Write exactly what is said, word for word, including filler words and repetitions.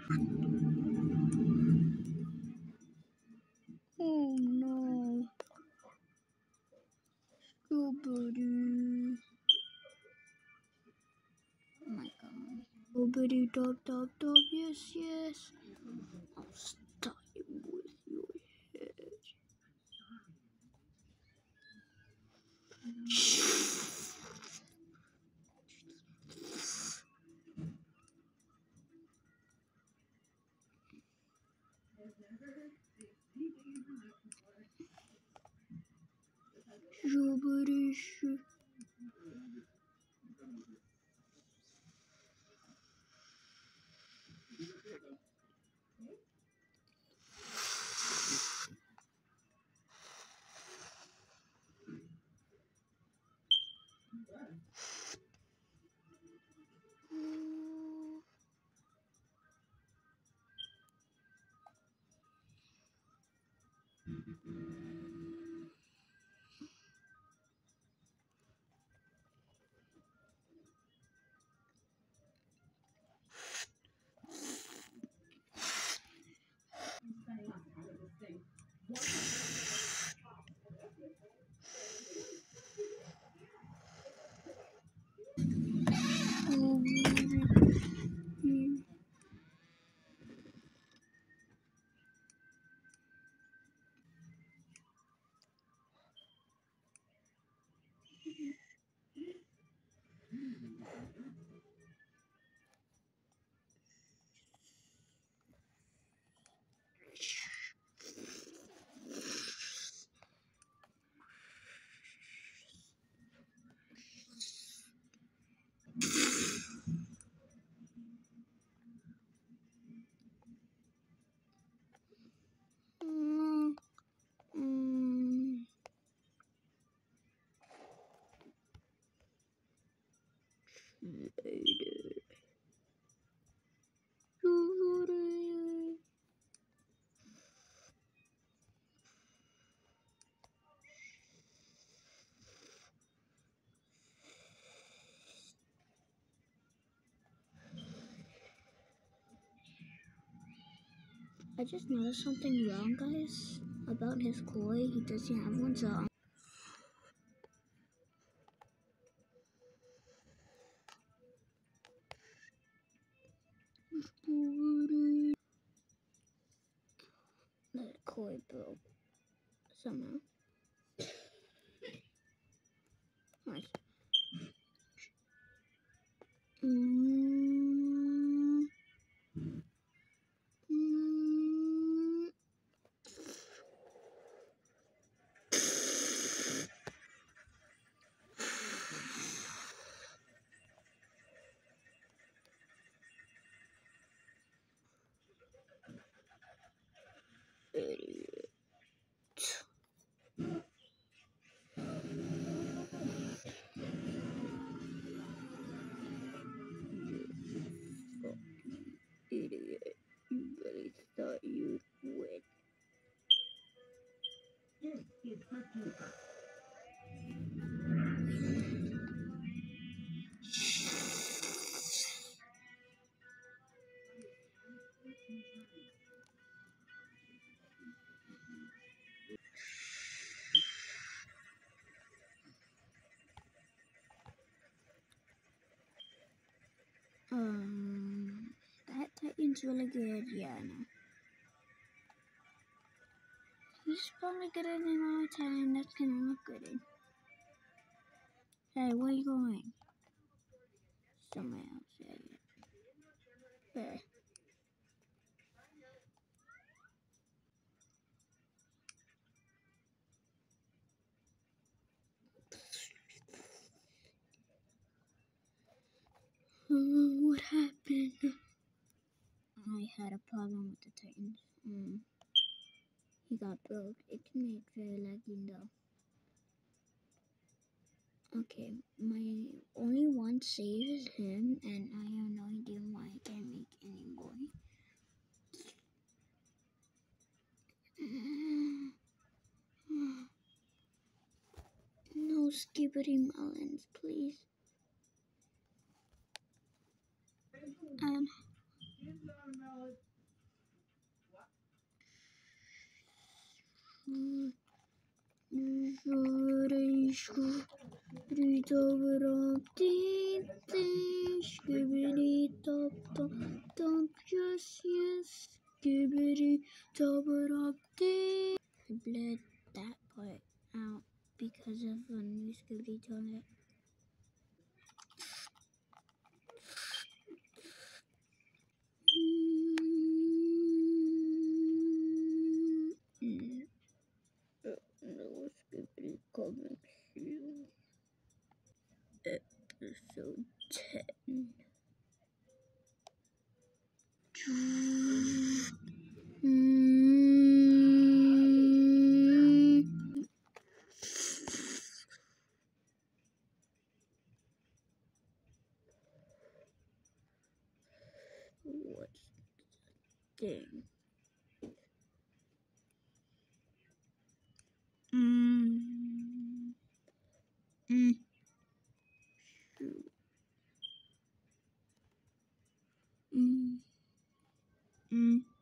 Oh no. Strawberry. Oh my god. Strawberry top top top. Yes, yes. I'll start with your head. Strawberry. Mm, mm. Later. Strawberry. I just noticed something wrong, guys, about his koi. He doesn't have one, so I'm the koi broke somehow. Nice. Mm, mm. Idiot. Idiot. You really thought you'd win. Um, that Titan's really good. Yeah, I know. He's probably good in our time. That's kind of not good. Hey, where are you going? Somewhere else. Yeah, yeah. There. Uh, what happened? I had a problem with the Titans. Um, he got broke. It can make very laggy though. Okay, my only one save is him, and I have no idea why I can't make any more. No skibbity melons, please. Um. Don't, don't just yes, skibbity, tobbity. I bled that part out because of a new Scooby toilet. Mm. Uh, no Scooby coming soon. Episode ten. What's the thing? Mm. Mm. Shoot. Mm. Mm.